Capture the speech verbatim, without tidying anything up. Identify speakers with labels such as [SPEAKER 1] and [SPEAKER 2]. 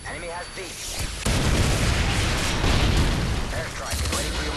[SPEAKER 1] Enemy has B. Airstrike is ready for your